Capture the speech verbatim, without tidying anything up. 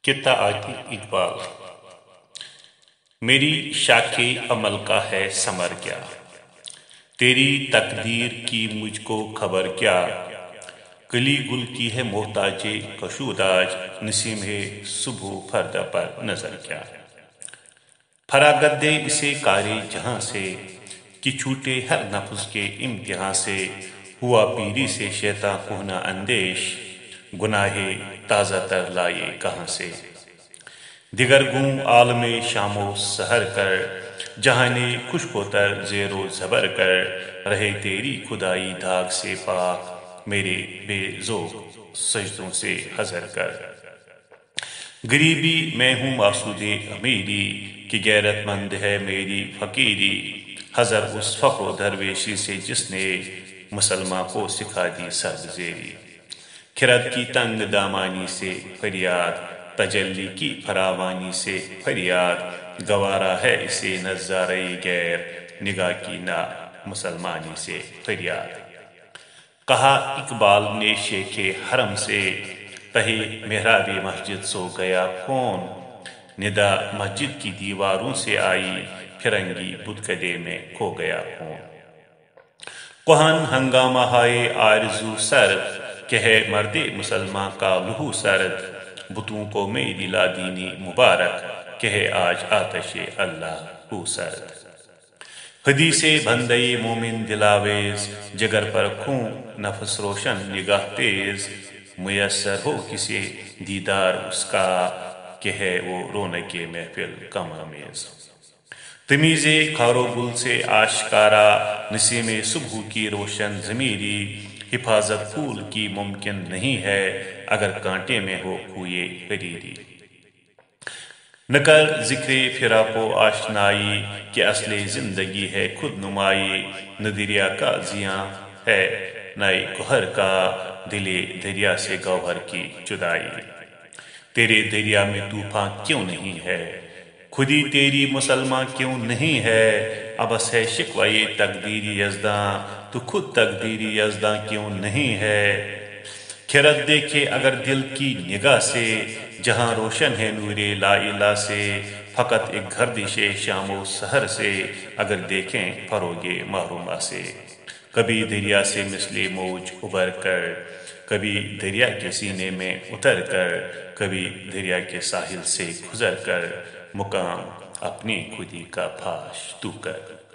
کتا آتی اقبال۔ میری شاخ عمل کا ہے ثمر کیا، تیری تقدیر کی مجھ کو خبر کیا۔ کلی گل کی ہے محتاج کشوداج، نسیم ہے صبح پردہ پر نظر کیا۔ فراغت دے اسے کارے جہاں سے، کہ چھوٹے ہر نفس کے امتحان سے۔ ہوا پیری سے شیطاں کہنا اندیش، گناہ تازہ تر لائے کہاں سے۔ دیگر گوں عالم شام و سحر کر، جہانے خشک و تر زیر و زبر کر۔ رہے تیری خدائی داغ سے پاک، میرے بے ذوق سجدوں سے حذر کر۔ غریبی میں ہوں مقصود امیری، کہ غیرت مند ہے میری فقیری۔ حذر اس فقر و درویشی سے جس نے، مسلمان کو سکھا دی سربزیری۔ خرد کی تنگ دامانی سے فریاد، تجلی کی فراوانی سے فریاد۔ گوارا ہے اسے نظارہ غیر، نگاہ کی نا مسلمانی سے فریاد۔ کہا اقبال نے شیخ حرم سے، تہے محراب مسجد سو گیا کون۔ ندا مسجد کی دیواروں سے آئی، فرنگی بتکدے میں کھو گیا کون۔ کہن ہنگامہ ہائے آرزو سرد، کہ ہے مرد مسلمان کا لہو سرد۔ بتوں کو میری لادینی مبارک، کہ ہے آج آتش اللہ ہو سرد۔ حدیث بندے مومن دلاویز، جگر پر خوں نفس روشن نگاہ تیز۔ میسر ہو کسے دیدار اس کا، کہ ہے وہ رونق محفل غم آمیز۔ تمیز خار و گل سے آشکارا، نسیم صبح کی روشن ضمیری۔ حفاظت پھول کی ممکن نہیں ہے، اگر کانٹے میں ہو کوئے حریری۔ نہ کر ذکر فراق و آشنائی، کہ اصل زندگی ہے خود نمائی۔ نہ دریا کا زیاں ہے نہ گوہر کا، دل دریا سے گوہر کی جدائی۔ تیرے دریا میں طوفان کیوں نہیں ہے، خودی تیری مسلمان کیوں نہیں ہے۔ ابس ہے شکوہ تقدیر یزداں، تو خود تقدیر یزداں کیوں نہیں ہے۔ خرد دیکھے اگر دل کی نگاہ سے، جہاں روشن ہے نور لا الہ سے۔ فقط ایک گردش شام و سحر سے، اگر دیکھیں فروغ محرومہ سے۔ کبھی دریا سے مثل موج ابھر کر، کبھی دریا کے سینے میں اتر کر۔ کبھی دریا کے ساحل سے گزر کر، مقام اپنی خودی کا پاش تو کر۔